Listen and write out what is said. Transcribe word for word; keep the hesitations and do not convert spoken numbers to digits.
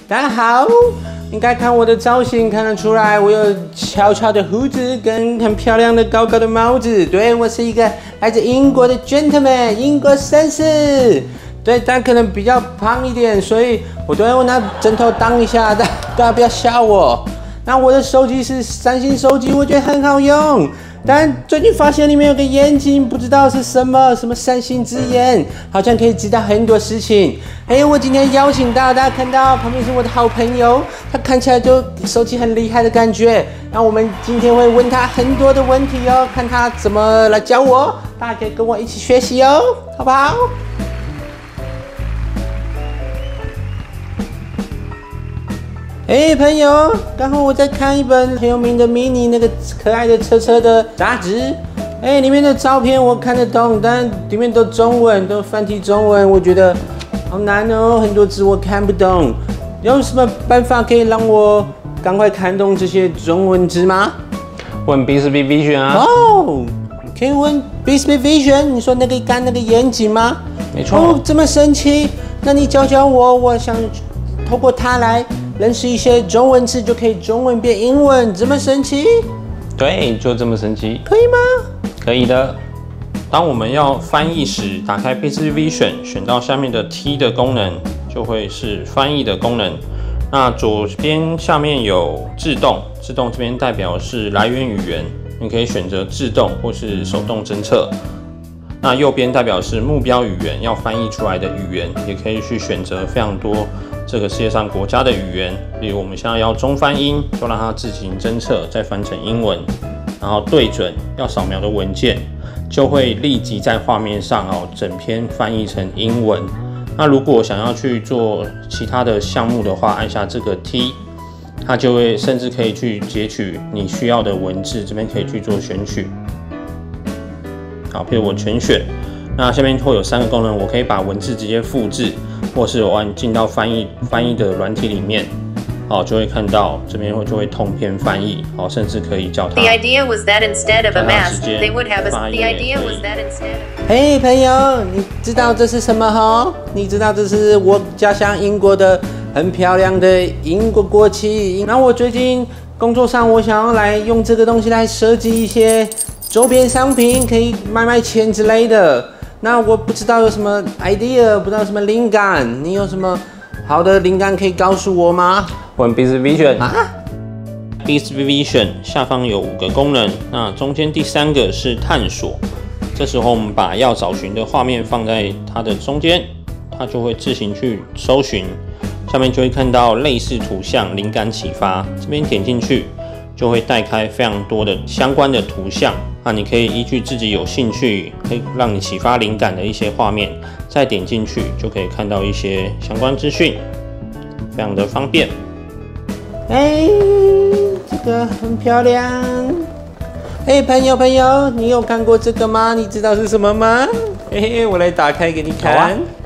大家好，应该看我的造型看得出来，我有翘翘的胡子跟很漂亮的高高的帽子。对，我是一个来自英国的 gentleman， 英国绅士。对，但可能比较胖一点，所以我都用拿枕头挡一下，大大家不要笑我。那我的手机是三星手机，我觉得很好用。但最近发现里面有个眼睛，不知道是什么，什么三星之眼，好像可以知道很多事情。哎，我今天邀请到大家看到旁边是我的好朋友，他看起来就手机很厉害的感觉。那我们今天会问他很多的问题哦，看他怎么来教我，大家可以跟我一起学习哦，好不好？哎，朋友，刚好我在看一本很有名的迷你那个可爱的车车的杂志。哎，里面的照片我看得懂，但里面都中文，都繁体中文，我觉得好难哦，很多字我看不懂。有什么办法可以让我赶快看懂这些中文字吗？ 问 Bixby Vision 啊。 哦，可以问 Bixby Vision， 你说那个干那个眼睛吗？ 没错。 哦，这么神奇，那你教教我，我想透过它来认识一些中文词，就可以中文变英文，这么神奇？ 对，就这么神奇。 可以吗？ 可以的。当我们要翻译时，打开 Bixby Vision， 选到下面的 T 的功能，就会是翻译的功能。那左边下面有自动，自动这边代表是来源语言，你可以选择自动或是手动侦测。那右边代表是目标语言，要翻译出来的语言，也可以去选择非常多这个世界上国家的语言。例如我们现在要中翻英，就让它自行侦测，再翻成英文，然后对准要扫描的文件，就会立即在画面上哦，整篇翻译成英文。那如果想要去做其他的项目的话，按下这个 T， 它就会甚至可以去截取你需要的文字，这边可以去做选取。好，譬如我全选，那下面会有三个功能，我可以把文字直接复制，或是我按进到翻译翻译的软体里面，好，就会看到这边会就会通篇翻译，好，甚至可以叫它。 The idea was that instead of a mask, they would have a. The idea was that instead. 嘿，朋友，你知道这是什么哈？你知道这是我家乡英国的很漂亮的英国国旗。那我最近工作上，我想要来用这个东西来设计一些周边商品，可以卖卖钱之类的。那我不知道有什么 idea， 不知道有什么灵感，你有什么好的灵感可以告诉我吗？ 问 Bixby Vision 啊 ，Bixby Vision 下方有五个功能，那中间第三个是探索。这时候我们把要找寻的画面放在它的中间，它就会自行去搜寻。下面就会看到类似图像、灵感启发，这边点进去就会带开非常多的相关的图像。那你可以依据自己有兴趣，可以让你启发灵感的一些画面，再点进去就可以看到一些相关资讯，非常的方便。 哎，这个很漂亮。哎，朋友朋友，你有看过这个吗？你知道是什么吗？嘿嘿，我来打开给你看。 好啊。